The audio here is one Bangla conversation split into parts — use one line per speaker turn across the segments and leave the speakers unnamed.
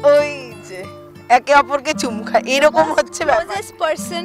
ওই যে একে অপরকে চুমু খায় এরকম হচ্ছে ব্যাপার।
ক্লোজেস্ট পারসন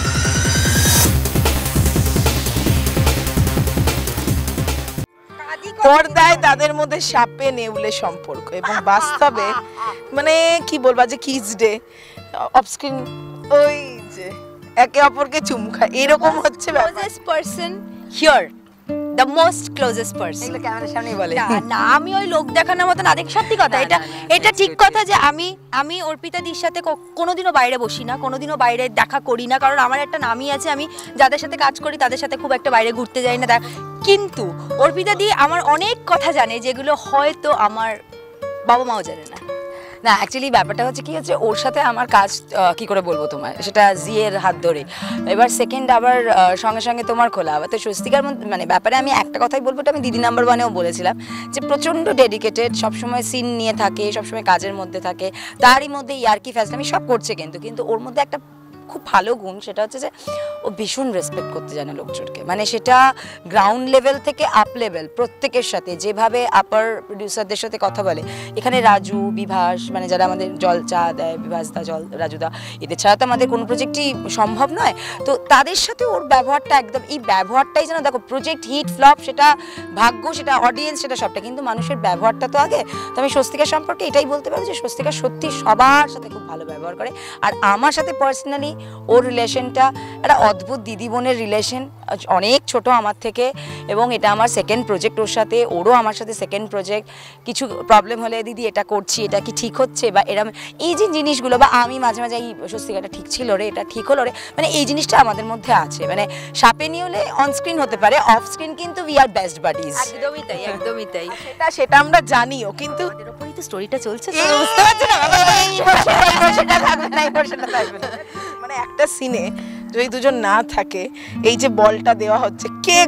পর্দায় তাদের মধ্যে সাপে নেউলে সম্পর্ক এবং বাস্তবে মানে কি বলবো যে কিস ডে অফ স্ক্রিন ওই যে একে অপরকে চুমু খায় এরকম হচ্ছে ব্যাপার।
Closest person here the most closest person.
এগুলো ক্যামেরার সামনেই বলে।
না আমি ওই লোক দেখানোর মতো না দেখ সত্যি কথা এটা ঠিক কথা যে আমি অর্পিতা দির সাথে কোনোদিনও বাইরে বসি না, কোনোদিনও বাইরে দেখা করি না, কারণ আমার একটা নামই আছে, আমি যাদের সাথে কাজ করি তাদের সাথে খুব একটা বাইরে ঘুরতে যাই না। কিন্তু অর্পিতা দি আমার অনেক কথা জানে যেগুলো হয়তো আমার বাবা মাও জানে না।
না অ্যাকচুয়ালি ব্যাপারটা হচ্ছে কি হচ্ছে ওর সাথে আমার কাজ কি করে বলবো তোমায়, সেটা জিয়ের হাত ধরে, এবার সেকেন্ড আবার সঙ্গে সঙ্গে তোমার খোলা আবার তো স্বস্তিকার মানে ব্যাপারে আমি একটা কথাই বলবো, আমি দিদি নাম্বার ওয়ানেও বলেছিলাম যে প্রচণ্ড ডেডিকেটেড, সবসময় সিন নিয়ে থাকে, সবসময় কাজের মধ্যে থাকে, তারই মধ্যে ইয়ার্কি ফ্যাসলামি সব করছে, কিন্তু ওর মধ্যে একটা খুব ভালো গুণ সেটা হচ্ছে যে ও ভীষণ রেসপেক্ট করতে জানে লোকজনকে, মানে সেটা গ্রাউন্ড লেভেল থেকে আপ লেভেল প্রত্যেকের সাথে, যেভাবে আপার প্রডিউসারদের সাথে কথা বলে, এখানে রাজু বিভাস মানে যারা আমাদের জল চা দেয়, বিভাসদা জল রাজুদা, এদের ছাড়া তো আমাদের কোনো প্রজেক্টই সম্ভব নয়, তো তাদের সাথে ওর ব্যবহারটা একদম, এই ব্যবহারটাই যেন দেখো প্রজেক্ট হিট ফ্লপ সেটা ভাগ্য, সেটা অডিয়েন্স, সেটা সবটা, কিন্তু মানুষের ব্যবহারটা তো আগে। তো আমি স্বস্তিকার সম্পর্কে এটাই বলতে পারবো যে স্বস্তিকা সত্যি সবার সাথে খুব ভালো ব্যবহার করে, আর আমার সাথে পার্সোনালি ওর রিলেশনটা একটা অদ্ভুত দিদি বোনের রিলেশন, অনেক ছোট আমার থেকে, এবং এটা আমার সেকেন্ড প্রজেক্ট ওর সাথে, ওরও আমার সাথে সেকেন্ড প্রজেক্ট। কিছু প্রবলেম হলে দিদি এটা করছি, এটা কি ঠিক হচ্ছে, বা এরম এই যে জিনিসগুলো, বা আমি মাঝে মাঝে এই স্বস্তিকাটা ঠিক ছিল রে, এটা ঠিক হলো রে, মানে এই জিনিসটা আমাদের মধ্যে আছে, মানে সাপে নিয়ে হলে অন স্ক্রিন হতে পারে, অফ স্ক্রিন কিন্তু উই আর বেস্ট বাডিজ।
একদমই তাই, একদমই তাই,
সেটা আমরা জানিও, কিন্তু
ওদের উপরেই তো স্টোরিটা চলছে,
বুঝতে পারছো না সেটা থাকবে না, সেটা থাকবে না, মানে একটা সিনে যদি দুজন না থাকে, এই যে বলটা দেওয়া হচ্ছে, কে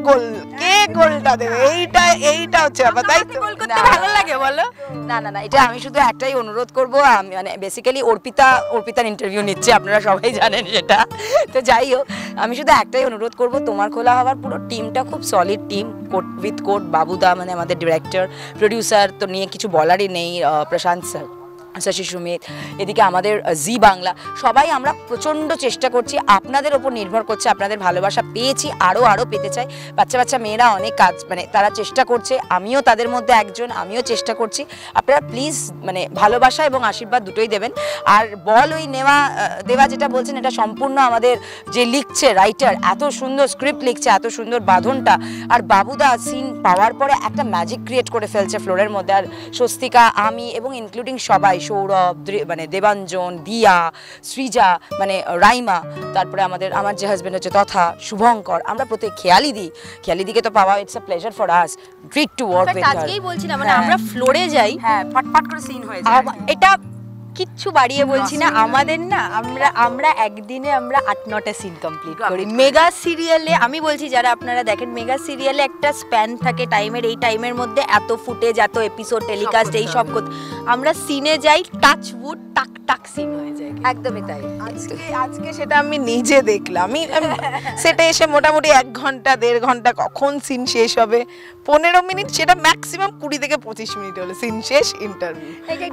গোলটা দেবে, এইটা হচ্ছে ব্যাপার, তাই তো
ভালো লাগে বলো।
না না না, এটা আমি শুধু একটাই অনুরোধ করব, আমি মানে বেসিক্যালি অর্পিতার ইন্টারভিউ নিচ্ছে, আপনারা সবাই জানেন সেটা, তো যাই হোক আমি শুধু একটাই অনুরোধ করব, তোমার খোলা হওয়ার পুরো টিমটা খুব সলিড টিম, উইথ কোট বাবুদা মানে আমাদের ডিরেক্টর, প্রডিউসার তো নিয়ে কিছু বলারই নেই, প্রশান্ত স্যার, শশী সুমিত, এদিকে আমাদের জি বাংলা, সবাই আমরা প্রচণ্ড চেষ্টা করছি, আপনাদের ওপর নির্ভর করছে, আপনাদের ভালোবাসা পেয়েছি, আরও পেতে চাই, বাচ্চা মেয়েরা অনেক কাজ মানে তারা চেষ্টা করছে, আমিও তাদের মধ্যে একজন, আমিও চেষ্টা করছি, আপনারা প্লিজ মানে ভালোবাসা এবং আশীর্বাদ দুটোই দেবেন। আর বল ওই দেওয়া যেটা বলছেন, এটা সম্পূর্ণ আমাদের যে লিখছে রাইটার, এত সুন্দর স্ক্রিপ্ট লিখছে, এত সুন্দর বাঁধনটা, আর বাবুদা সিন পাওয়ার পরে একটা ম্যাজিক ক্রিয়েট করে ফেলছে ফ্লোরের মধ্যে, আর স্বস্তিকা, আমি এবং ইনক্লুডিং সবাই, সৌরভ মানে দেবাঞ্জন, দিয়া, সৃজা মানে রাইমা, তারপরে আমার যে হাজবেন্ড হচ্ছে তথা শুভঙ্কর, আমরা প্রত্যেক খেয়ালিদিকে তো পাওয়া, it's a pleasure for us, great to work with her.
আজকেই বলছিলাম মানে আমরা ফ্লোরে যাই,
হ্যাঁ ফটফট করে সিন হয়ে যায়,
এটা কিচ্ছু বাড়িয়ে বলছি না, আমাদের না আমরা একদিনে আমরা 8-9টা সিন কমপ্লিট করি মেগা সিরিয়ালে। আমি বলছি যারা আপনারা দেখেন মেগা সিরিয়ালে একটা স্প্যান থাকে টাইমের, এই টাইমের মধ্যে এত ফুটেজ, এত এপিসোড টেলিকাস্ট, এই সব আমরা সিনে যাই, টাচ উড টাক সিন হয়ে যায়,
একদমই তাই।
আজকে সেটা আমি নিজে দেখলাম, আমি সেটা এসে মোটামুটি 1 ঘন্টা 1.5 ঘন্টা, কখন সিন শেষ হবে 15 মিনিট, সেটা ম্যাক্সিমাম 20 থেকে 25 মিনিট হলো সিন শেষ, ইন্টারভিউ।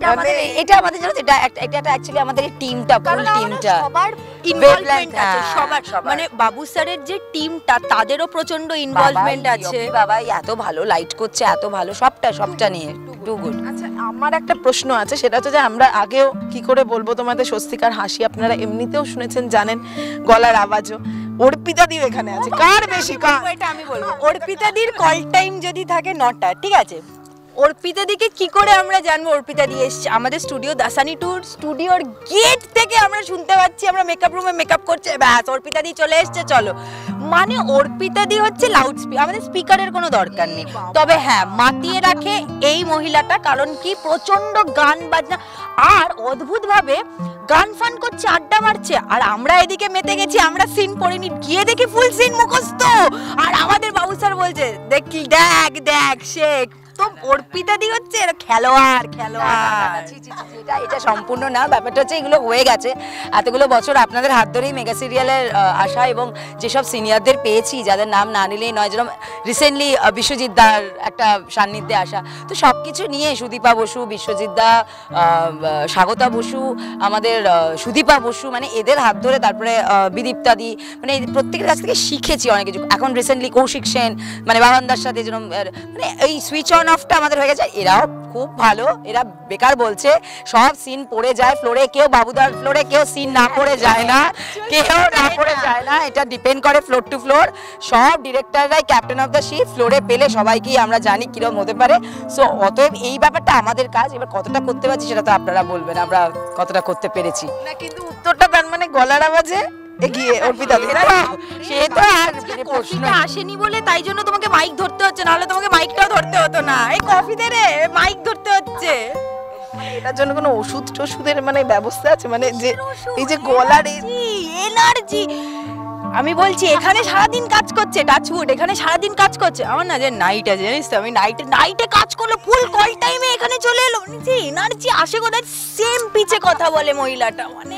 এটা আমাদের জন্য এটা অ্যাকচুয়ালি আমাদের টিমটা, পুরো টিমটা
সবার ইনভলভমেন্ট আছে, সবার মানে বাবু স্যারের যে টিমটা তাদেরও প্রচন্ড ইনভলভমেন্ট আছে,
বাবা এত ভালো লাইট করছে, এত ভালো সবটা নিয়ে টু গুড।
আচ্ছা আমার একটা প্রশ্ন আছে, সেটা হচ্ছে যে আমরা আগেও কি করে বলবো তোমাদের স্বস্তিকার হাসি আপনারা এমনিতেও শুনেছেন, জানেন, গলার আওয়াজও, অর্পিতা দিও এখানে আছে, কার বেশি
এটা আমি বলবো, অর্পিতা দির কল টাইম যদি থাকে 9টা, ঠিক আছে, অর্পিতা দিকে কি করে আমরা জানবো অর্পিতা দি এসছে? আমাদের স্টুডিও দাসানি ট্যুর স্টুডিওর গেট থেকে আমরা শুনতে পাচ্ছি, আমরা মেকআপ রুমে মেকআপ করছে, ব্যাস অর্পিতা দি চলে এসছে, চলো, মানে অর্পিতা দি হচ্ছে লাউড স্পিকার, আমাদের স্পিকারের কোনো দরকার নেই, তবে হ্যাঁ মাতিয়ে রাখে এই মহিলাটা, কারণ কি প্রচন্ড গান বাজনা, আর অদ্ভুতভাবে গান ফান করছে, আড্ডা মারছে, আর আমরা এদিকে মেতে গেছি, আমরা সিন পড়িনি, গিয়ে দেখি ফুল সিন মুখস্থ, আর আমাদের বাবু স্যার বলছে দেখ শেখ প্রথম অর্পিতা দি হচ্ছে খেলোয়াড়
এটা সম্পূর্ণ না, ব্যাপারটা হচ্ছে এগুলো হয়ে গেছে এতগুলো বছর আপনাদের হাত ধরেই মেগা সিরিয়ালের আসা, এবং যেসব সিনিয়রদের পেয়েছি যাদের নাম না নিলেই নয়, যেরকম রিসেন্টলি বিশ্বজিৎ দার একটা সান্নিধ্যে আসা, তো সব কিছু নিয়ে সুদীপা বসু, বিশ্বজিৎ দা, স্বাগতা বসু, আমাদের সুদীপা বসু, মানে এদের হাত ধরে তারপরে বিদীপ্তা দি, মানে প্রত্যেকের কাছ থেকে শিখেছি অনেক কিছু। এখন রিসেন্টলি কৌশিক সেন, মানে বাবানদার সাথে যেরকম মানে এই সুইচ অন অফটা আমাদের হয়ে গেছে। এরাও খুব ভালো, এরা বেকার বলছে, সব সিন পড়ে যায় ফ্লোরে, কেউ বাবুদার ফ্লোরে কেউ সিন না পড়ে যায় না, কেউ না পড়ে যায় না, এটা ডিপেন্ড করে ফ্লোর টু ফ্লোর। সব ডিরেক্টররাই ক্যাপ্টেন অফ দ্য শিপ, ফ্লোরে পেলে সবাইকেই আমরা জানি কিরকম হতে পারে। সো অতএব এই ব্যাপারটা আমাদের কাজ, এবার কতটা করতে পারছি সেটা তো আপনারা বলবেন আমরা কতটা করতে পেরেছি।
না কিন্তু উত্তরটা তার মানে গলার আওয়াজে এগিয়ে অর্পিতা দি,
সে তো আর প্রশ্ন
আসেনি বলে তাই জন্য তোমাকে মাইক ধরতে হচ্ছে, নাহলে তোমাকে মাইকটাও ধরতে হতো না। এই কফি দে রে, মাইক ধরতে হচ্ছে।
এটার জন্য কোনো ওষুধের মানে ব্যবস্থা আছে, মানে যে এই যে গলার
এনার্জি, আমি বলছি এখানে সারাদিন কাজ করছে, টাচউড এখানে সারাদিন কাজ করছে। আমার না যে নাইট আছে জানিস তো, আমি নাইটে কাজ করলো, ফুল কল টাইমে এখানে চলে এলো, যে এনার্জি আসে কোথায়, সেম পিচে কথা বলে মহিলাটা, মানে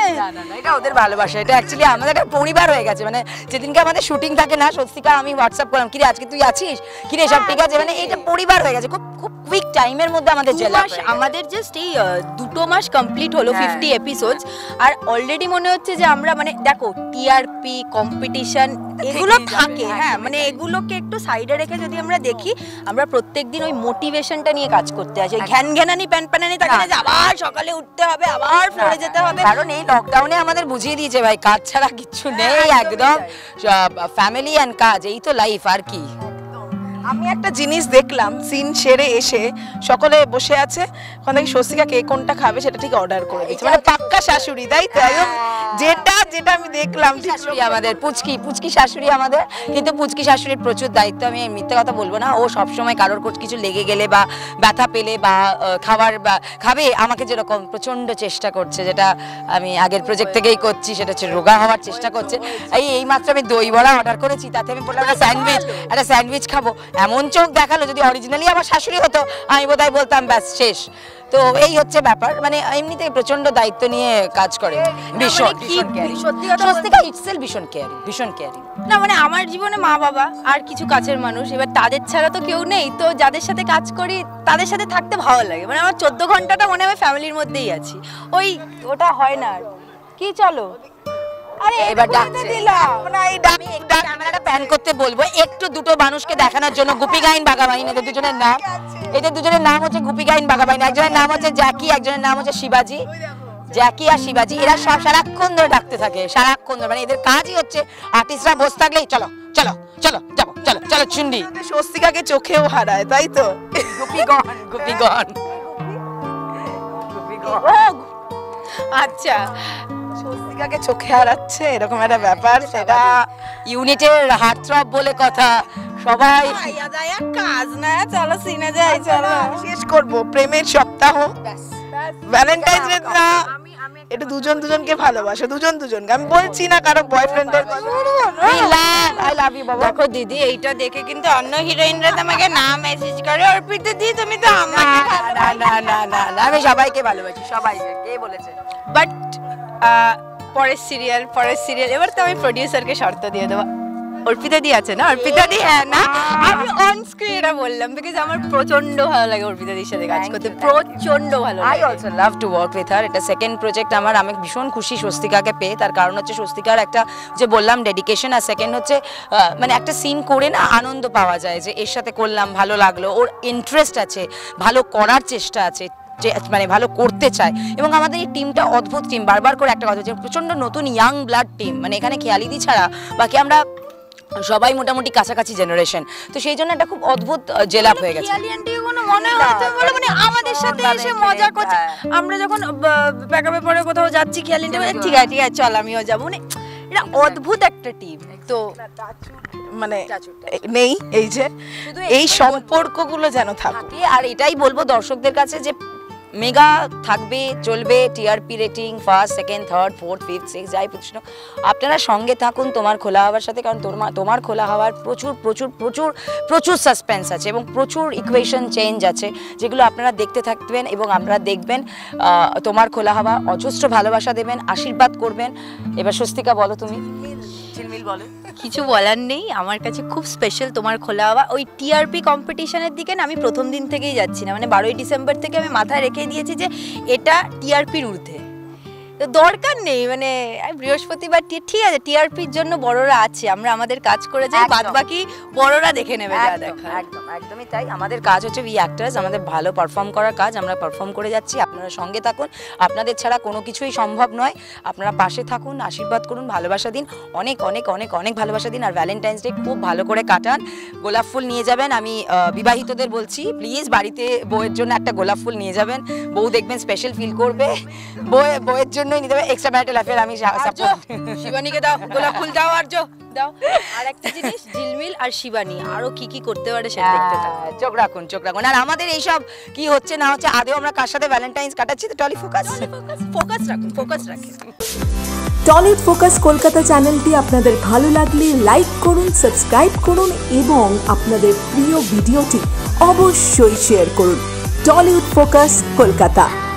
এটা ওদের ভালোবাসা, এটা অ্যাকচুয়ালি আমাদের একটা পরিবার হয়ে গেছে। মানে যেদিনকে আমাদের শুটিং থাকে না, স্বস্তিকা আমি হোয়াটসঅ্যাপ করলাম, কিরে আজকে তুই আছিস, কিরে সব ঠিক আছে, মানে এটা পরিবার হয়ে গেছে। খুব খুব কুইক টাইমের মধ্যে আমাদের জেলা
আমাদের জাস্ট এই 2 মাস কমপ্লিট হলো 50 এপিসোডস, আর অলরেডি মনে হচ্ছে যে আমরা মানে দেখো টিআরপি কম্পিটিশন এগুলো থাকে, হ্যাঁ মানে এগুলোকে একটু সাইডে রেখে যদি আমরা দেখি, আমরা প্রত্যেকদিন ওই মোটিভেশনটা নিয়ে কাজ করতে আসি। ঘ্যানঘ্যানানি প্যানপ্যানানি থাকে না যে আবার সকালে উঠতে হবে, আবার ফ্লোরে যেতে হবে,
কারণ এই লকডাউনে আমাদের বুঝিয়ে দিয়েছে ভাই কাজ ছাড়া কিচ্ছু নেই, একদম ফ্যামিলি অ্যান্ড কাজ, এই তো লাইফ আর কি।
আমি একটা জিনিস দেখলাম, সিন সেরে এসে সকলে বসে আছে, ওখান থেকে স্বস্তিকা কে কোনটা খাবে সেটা ঠিক অর্ডার করে দিচ্ছে, মানে পাক্কা শাশুড়ি, তাই তো? একদম যেটা আমি দেখলাম,
শাশুড়ি আমাদের পুচকি শাশুড়ি আমাদের, কিন্তু পুচকি শাশুড়ির প্রচুর দায়িত্ব, আমি মিথ্যে কথা বলবো না। ও সবসময় কারোর কিছু লেগে গেলে বা ব্যথা পেলে বা খাবার বা খাবে, আমাকে যেরকম প্রচন্ড চেষ্টা করছে, যেটা আমি আগের প্রজেক্ট থেকেই করছি, সেটা হচ্ছে রোগা হওয়ার চেষ্টা করছে। এই মাত্র আমি দই বড়া অর্ডার করেছি, তাতে আমি বললাম একটা স্যান্ডউইচ খাবো, এমন চোখ দেখালো, যদি অরিজিনালি আমার শাশুড়ি হতো আমি বোধহয় বলতাম ব্যাস শেষ। তো এই হচ্ছে ব্যাপার, মানে এমনিতে প্রচন্ড দায়িত্ব নিয়ে কাজ করে, ভীষণ স্বস্তিকা ইটসেলফ ভীষণ কেয়ারিং।
না মানে আমার জীবনে মা বাবা আর কিছু কাছের মানুষ, এবার তাদের ছাড়া তো কেউ নেই, তো যাদের সাথে কাজ করি তাদের সাথে থাকতে ভালো লাগে। মানে আমার 14 ঘন্টাটা মনে হয় ফ্যামিলির মধ্যেই আছি, ওটা হয় না আর কি। চলো
আরে এবার ডাকছে দিলাম না, এই ক্যামেরাটা প্যান করতে বলবো একটু, দুটো মানুষকে দেখানোর জন্য। গুপি গাইন বাঘাবাইন, এদের দুজনের নাম, হচ্ছে গুপি গাইন বাঘাবাইন। একজনের নাম হচ্ছে জ্যাকি, একজনের নাম হচ্ছে শিবাজি। জ্যাকি আর শিবাজি এরা সব সারাক্ষণ ধরে ডাকতে থাকে, সারাক্ষণ ধরে, মানে এদের কাজই হচ্ছে আর্টিস্টরা বসে থাকলেই চলো চলো চলো যাবো, চলো চলো চুন্ডি।
স্বস্তিকাকে চোখেও হারায়, তাই তো?
গুপিগণ
আচ্ছা,
স্বস্তিকাকে চোখে হারাচ্ছে এরকম একটা ব্যাপার, সেটা
ইউনিটের হার্টথ্রব বলে কথা। সবাই
কাজ না, চলো সিনে যাই, চলো
শেষ করবো প্রেমের সপ্তাহ, ভ্যালেন্টাইন্স ডে না, এটা দুজনকে ভালোবাসো, দুজনকে। আমি বলছি না কারো বয়ফ্রেন্ডের
আই লাভ ইউ বাবা।
দেখো দিদি, এইটা দেখে কিন্তু অন্য হিরোইনরা তোমাকে না মেসেজ করে, অর্পিতা দি তুমি তো আমাকে
না, আমি সবাইকে ভালোবাসি, সবাইকে। কে বলেছে?
বাট পরের সিরিয়াল এবার তো আমি প্রোডিউসারকে শর্ত দিয়ে দেবো, অর্পিতা দি আছে না, অর্পিতা দি, হ্যাঁ না, আমি অন স্ক্রিন এটা বললাম বিকজ আমার প্রচন্ড ভালো লাগে অর্পিতা দির সাথে কাজ করতে, প্রচন্ড ভালো লাগে।
I also love to work with her. এটা সেকেন্ড প্রজেক্ট আমার, আমি ভীষণ খুশি স্বস্তিকাকে পেয়ে। তার কারণ হচ্ছে স্বস্তিকার একটা যে বললাম ডেডিকেশন, আর সেকেন্ড হচ্ছে মানে একটা সিন করে না আনন্দ পাওয়া যায়, যে এর সাথে করলাম ভালো লাগলো, ওর ইন্টারেস্ট আছে, ভালো করার চেষ্টা আছে, মানে ভালো করতে চায়। এবং আমাদের এই টিমটা অদ্ভুত টিম, বারবার করে একটা কথা হচ্ছে প্রচন্ড নতুন ইয়াং ব্লাড টিম, মানে এখানে খেয়ালিদি ছাড়া বাকি আমরা সবাই মোটামুটি কাছাকাছি জেনারেশন, তো সেই জন্য একটা খুব অদ্ভুত জেলাপ হয়ে গেছে।
মানে আমাদের সাথে এসে মজা করছে, আমরা যখন প্যাকআপে পরে কোথাও যাচ্ছি খেয়ালিনটা ঠিক আছে চল আমিও যাবো, মানে এটা অদ্ভুত একটা টিম। তো
মানে নেই এই যে এই সম্পর্কগুলো যেন থাকে।
আর এটাই বলবো দর্শকদের কাছে যে মেগা থাকবে, চলবে, TRP rating first, second, third, fourth, fifth, six, যাই প্রশ্ন, আপনারা সঙ্গে থাকুন তোমার খোলা হাওয়ার সাথে। কারণ তোমার খোলা হাওয়ার প্রচুর প্রচুর প্রচুর প্রচুর সাসপেন্স আছে এবং প্রচুর ইকুয়েশন চেঞ্জ আছে, যেগুলো আপনারা দেখতে থাকবেন এবং আপনারা দেখবেন। তোমার খোলা হাওয়া অজস্র ভালোবাসা দেবেন, আশীর্বাদ করবেন। এবার স্বস্তিকা বলো, তুমি ঝিলমিল বলো।
কিছু বলার নেই, আমার কাছে খুব স্পেশাল তোমার খোলা হাওয়া। ওই টিআরপি কম্পিটিশনের দিকে না আমি প্রথম দিন থেকেই যাচ্ছি না, মানে 12ই ডিসেম্বর থেকে আমি মাথায় রেখে দিয়েছি যে এটা টিআরপির ঊর্ধ্বে, তো দরকার নেই, মানে বৃহস্পতিবার ঠিক আছে, টিআরপির জন্য বড়রা আছে, আমরা আমাদের কাজ করে যাই, বাদ বাকি বড়রা দেখে নেবে যা দেখা।
একদম একদমই তাই, আমাদের কাজ হচ্ছে উই অ্যাক্টার্স, আমাদের ভালো পারফর্ম করার কাজ, আমরা পারফর্ম করে যাচ্ছি, আপনারা সঙ্গে থাকুন, আপনাদের ছাড়া কোনো কিছুই সম্ভব নয়, আপনারা পাশে থাকুন, আশীর্বাদ করুন, ভালোবাসা দিন, অনেক অনেক অনেক অনেক ভালোবাসা দিন। আর ভ্যালেন্টাইন্স ডে খুব ভালো করে কাটান, গোলাপ ফুল নিয়ে যাবেন। আমি বিবাহিতদের বলছি, প্লিজ বাড়িতে বউয়ের জন্য একটা গোলাপ ফুল নিয়ে যাবেন, বউ দেখবেন স্পেশাল ফিল করবে, বউয়ের জন্য নিতে হবে। এক্সট্রা ম্যারিটাল অ্যাফেয়ার আমি
শিবানীকে দাও গোলাপ ফুল, দাও আর দাও। আর একটা জিনিস, ঝিলমিল আর শিবানী আরো কি কি করতে পারে সেটা দেখতে থাকো,
চোখ রাখুন চোখ রাখুন। আর আমাদের এইসব কি হচ্ছে না হচ্ছে, আদেও আমরা কার সাথে ভ্যালেন্টাইন্স কাটাচ্ছি, তো টলি ফোকাস
রাখুন, ফোকাস রাখে।
টলিউড ফোকাস কলকাতা চ্যানেলটি আপনাদের ভালো লাগলে লাইক করুন, সাবস্ক্রাইব করুন এবং আপনাদের প্রিয় ভিডিওটি অবশ্যই শেয়ার করুন। Tollywood focus Kolkata.